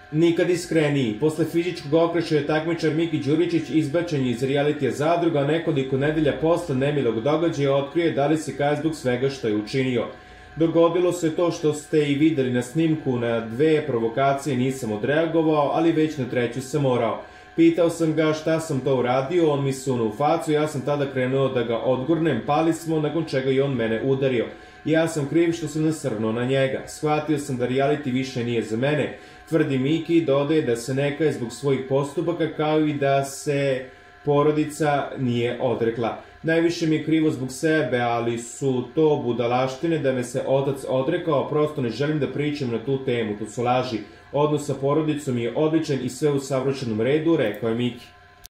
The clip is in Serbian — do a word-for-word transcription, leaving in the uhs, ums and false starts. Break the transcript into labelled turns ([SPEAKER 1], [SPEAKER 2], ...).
[SPEAKER 1] Nikad iskreniji. Posle fizičkog okrešaja takmičar Miki Đuričić izbačen je iz realitija Zadruga, a nekoliko nedelja posle nemilog događaja otkrije da li se kaje zbog svega što je učinio. Dogodilo se to što ste i videli na snimku, na dve provokacije nisam odreagovao, ali već na treću sam morao. Pitao sam ga šta sam to uradio, on mi sunuo u facu, ja sam tada krenuo da ga odgurnem, pali smo, nakon čega i on mene udario. Ja sam kriv što sam nasrnuo na njega. Shvatio sam da reality više nije za mene. Tvrdi Miki, dodaje da se ne kaje zbog svojih postupaka, kao i da se porodica nije odrekla. Najviše mi je krivo zbog sebe, ali su to budalaštine da me se otac odrekao, prosto ne želim da pričam na tu temu, to su laži. Odnos sa porodicom je odličan i sve u savršenom redu, rekao je Miki.